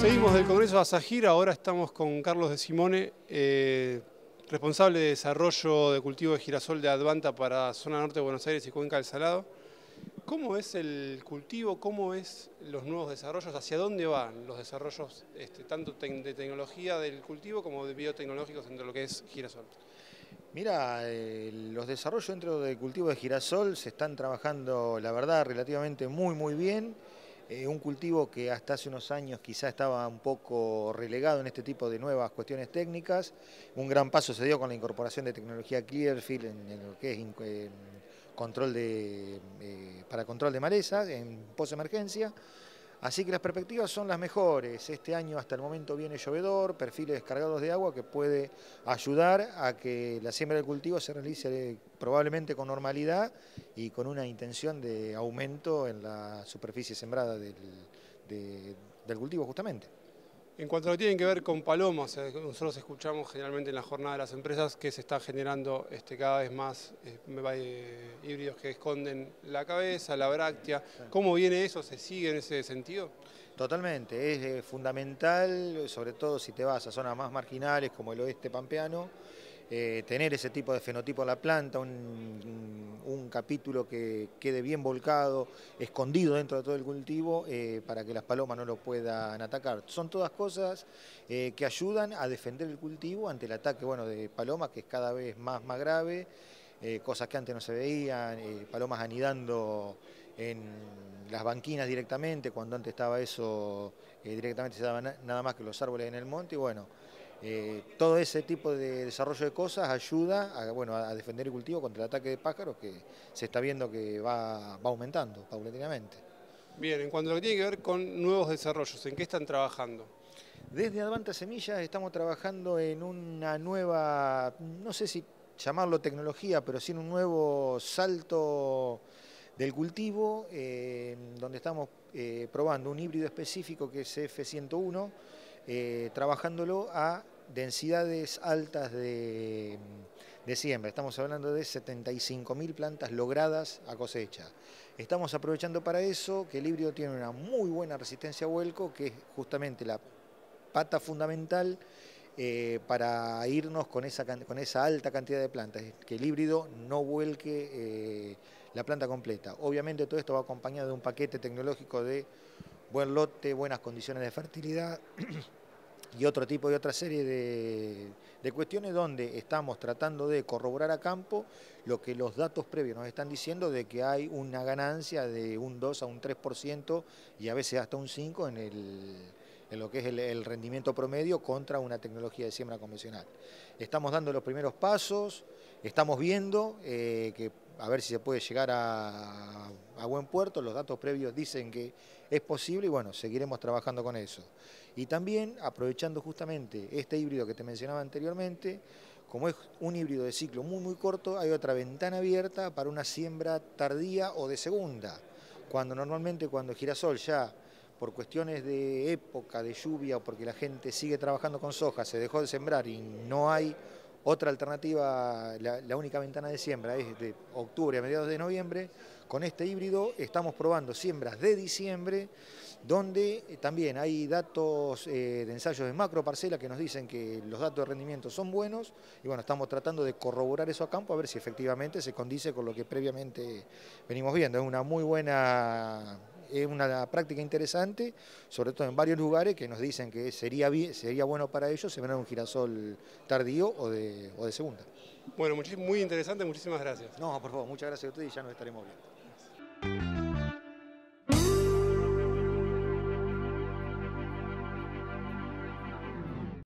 Seguimos del Congreso de Asagir, ahora estamos con Carlos de Simone, responsable de desarrollo de cultivo de girasol de Advanta para zona norte de Buenos Aires y Cuenca del Salado. ¿Cómo es el cultivo? ¿Cómo es los nuevos desarrollos? ¿Hacia dónde van los desarrollos tanto de tecnología del cultivo como de biotecnológicos entre lo que es girasol? Mira, los desarrollos dentro del cultivo de girasol se están trabajando, la verdad, relativamente muy bien. Un cultivo que hasta hace unos años quizá estaba un poco relegado en este tipo de nuevas cuestiones técnicas. Un gran paso se dio con la incorporación de tecnología Clearfield en lo que es para control de malezas en posemergencia. Así que las perspectivas son las mejores. Este año hasta el momento viene llovedor, perfiles cargados de agua que puede ayudar a que la siembra del cultivo se realice probablemente con normalidad y con una intención de aumento en la superficie sembrada del cultivo justamente. En cuanto a lo que tiene que ver con palomas, nosotros escuchamos generalmente en la jornada de las empresas que se está generando cada vez más híbridos que esconden la cabeza, la bráctea. ¿Cómo viene eso? ¿Se sigue en ese sentido? Totalmente, es fundamental, sobre todo si te vas a zonas más marginales como el oeste pampeano, tener ese tipo de fenotipo en la planta, un capítulo que quede bien volcado, escondido dentro de todo el cultivo, para que las palomas no lo puedan atacar. Son todas cosas que ayudan a defender el cultivo ante el ataque de palomas, que es cada vez más grave, cosas que antes no se veían, palomas anidando en las banquinas directamente, cuando antes estaba eso, directamente se daba nada más que los árboles en el monte, y todo ese tipo de desarrollo de cosas ayuda a defender el cultivo contra el ataque de pájaros que se está viendo que va aumentando paulatinamente. Bien, en cuanto a lo que tiene que ver con nuevos desarrollos, ¿en qué están trabajando? Desde Advanta Semillas estamos trabajando en una nueva, no sé si llamarlo tecnología, pero sí en un nuevo salto del cultivo, donde estamos probando un híbrido específico que es F101, trabajándolo a densidades altas de siembra. Estamos hablando de 75.000 plantas logradas a cosecha. Estamos aprovechando para eso que el híbrido tiene una muy buena resistencia a vuelco, que es justamente la pata fundamental para irnos con esa alta cantidad de plantas, que el híbrido no vuelque la planta completa. Obviamente todo esto va acompañado de un paquete tecnológico de buen lote, buenas condiciones de fertilidad y otra serie de cuestiones donde estamos tratando de corroborar a campo lo que los datos previos nos están diciendo de que hay una ganancia de un 2 a un 3% y a veces hasta un 5% en lo que es el rendimiento promedio contra una tecnología de siembra convencional. Estamos dando los primeros pasos, estamos viendo que a ver si se puede llegar a buen puerto. Los datos previos dicen que es posible y seguiremos trabajando con eso. Y también aprovechando justamente este híbrido que te mencionaba anteriormente, como es un híbrido de ciclo muy corto, hay otra ventana abierta para una siembra tardía o de segunda, cuando el girasol ya por cuestiones de época, de lluvia o porque la gente sigue trabajando con soja, se dejó de sembrar y no hay otra alternativa, la única ventana de siembra es de octubre a mediados de noviembre. Con este híbrido estamos probando siembras de diciembre, donde también hay datos de ensayos de macroparcela que nos dicen que los datos de rendimiento son buenos y estamos tratando de corroborar eso a campo a ver si efectivamente se condice con lo que previamente venimos viendo. Es una práctica interesante, sobre todo en varios lugares que nos dicen que sería bueno para ellos sembrar un girasol tardío o de segunda. Bueno, muy interesante, muchísimas gracias. No, por favor, muchas gracias a ustedes y ya nos estaremos viendo.